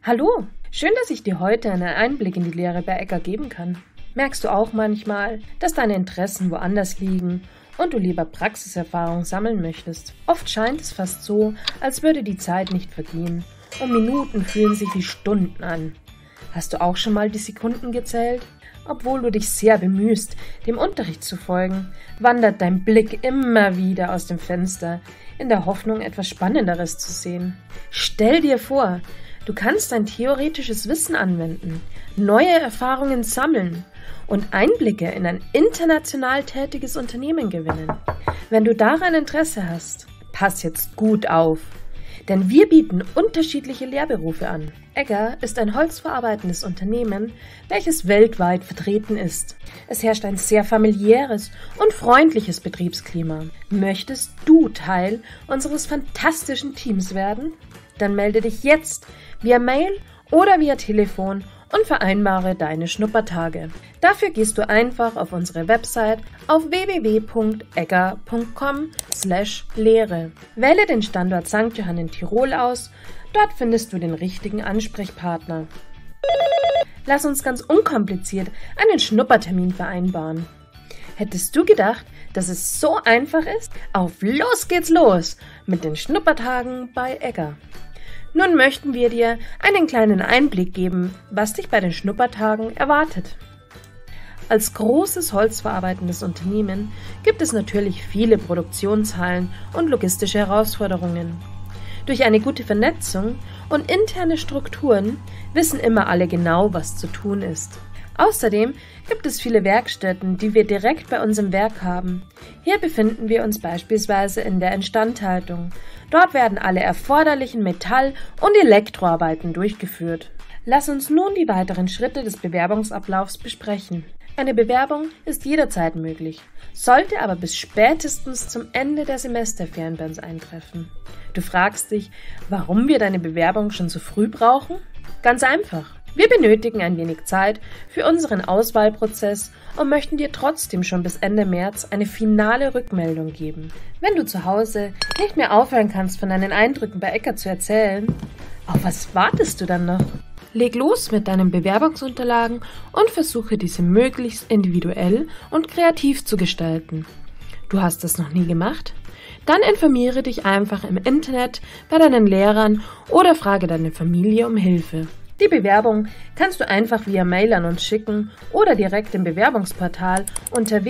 Hallo, schön, dass ich dir heute einen Einblick in die Lehre bei Egger geben kann. Merkst du auch manchmal, dass deine Interessen woanders liegen und du lieber Praxiserfahrung sammeln möchtest? Oft scheint es fast so, als würde die Zeit nicht vergehen und Minuten fühlen sich wie Stunden an. Hast du auch schon mal die Sekunden gezählt? Obwohl du dich sehr bemühst, dem Unterricht zu folgen, wandert dein Blick immer wieder aus dem Fenster, in der Hoffnung, etwas Spannenderes zu sehen. Stell dir vor, du kannst dein theoretisches Wissen anwenden, neue Erfahrungen sammeln und Einblicke in ein international tätiges Unternehmen gewinnen. Wenn du daran Interesse hast, pass jetzt gut auf, denn wir bieten unterschiedliche Lehrberufe an. Egger ist ein holzverarbeitendes Unternehmen, welches weltweit vertreten ist. Es herrscht ein sehr familiäres und freundliches Betriebsklima. Möchtest du Teil unseres fantastischen Teams werden? Dann melde dich jetzt via Mail oder via Telefon und vereinbare deine Schnuppertage. Dafür gehst du einfach auf unsere Website auf www.egger.com/Lehre. Wähle den Standort St. Johann in Tirol aus, dort findest du den richtigen Ansprechpartner. Lass uns ganz unkompliziert einen Schnuppertermin vereinbaren. Hättest du gedacht, dass es so einfach ist? Auf los geht's los mit den Schnuppertagen bei Egger. Nun möchten wir dir einen kleinen Einblick geben, was dich bei den Schnuppertagen erwartet. Als großes holzverarbeitendes Unternehmen gibt es natürlich viele Produktionshallen und logistische Herausforderungen. Durch eine gute Vernetzung und interne Strukturen wissen immer alle genau, was zu tun ist. Außerdem gibt es viele Werkstätten, die wir direkt bei uns im Werk haben. Hier befinden wir uns beispielsweise in der Instandhaltung. Dort werden alle erforderlichen Metall- und Elektroarbeiten durchgeführt. Lass uns nun die weiteren Schritte des Bewerbungsablaufs besprechen. Eine Bewerbung ist jederzeit möglich, sollte aber bis spätestens zum Ende der Semesterferien bei uns eintreffen. Du fragst dich, warum wir deine Bewerbung schon so früh brauchen? Ganz einfach. Wir benötigen ein wenig Zeit für unseren Auswahlprozess und möchten dir trotzdem schon bis Ende März eine finale Rückmeldung geben. Wenn du zu Hause nicht mehr aufhören kannst, von deinen Eindrücken bei Egger zu erzählen, auf was wartest du dann noch? Leg los mit deinen Bewerbungsunterlagen und versuche diese möglichst individuell und kreativ zu gestalten. Du hast das noch nie gemacht? Dann informiere dich einfach im Internet bei deinen Lehrern oder frage deine Familie um Hilfe. Die Bewerbung kannst du einfach via Mail an uns schicken oder direkt im Bewerbungsportal unter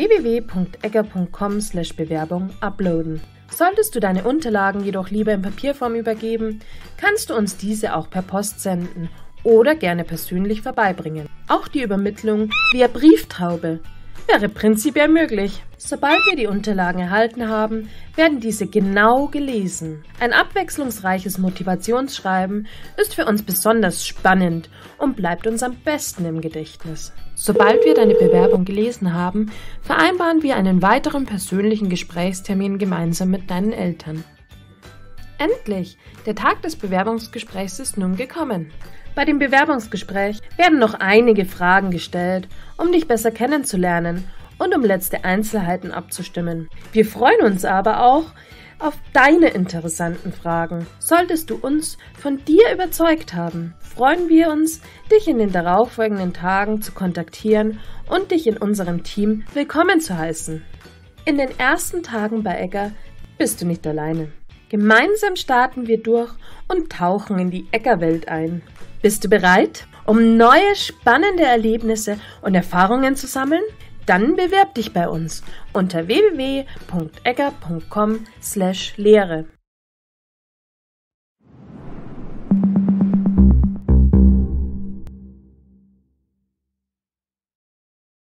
www.egger.com/Bewerbung uploaden. Solltest du deine Unterlagen jedoch lieber in Papierform übergeben, kannst du uns diese auch per Post senden oder gerne persönlich vorbeibringen. Auch die Übermittlung via Brieftaube wäre prinzipiell möglich. Sobald wir die Unterlagen erhalten haben, werden diese genau gelesen. Ein abwechslungsreiches Motivationsschreiben ist für uns besonders spannend und bleibt uns am besten im Gedächtnis. Sobald wir deine Bewerbung gelesen haben, vereinbaren wir einen weiteren persönlichen Gesprächstermin gemeinsam mit deinen Eltern. Endlich! Der Tag des Bewerbungsgesprächs ist nun gekommen. Bei dem Bewerbungsgespräch werden noch einige Fragen gestellt, um dich besser kennenzulernen und um letzte Einzelheiten abzustimmen. Wir freuen uns aber auch auf deine interessanten Fragen. Solltest du uns von dir überzeugt haben, freuen wir uns, dich in den darauffolgenden Tagen zu kontaktieren und dich in unserem Team willkommen zu heißen. In den ersten Tagen bei Egger bist du nicht alleine. Gemeinsam starten wir durch und tauchen in die Egger-Welt ein. Bist du bereit, um neue spannende Erlebnisse und Erfahrungen zu sammeln? Dann bewerb dich bei uns unter www.egger.com/Lehre.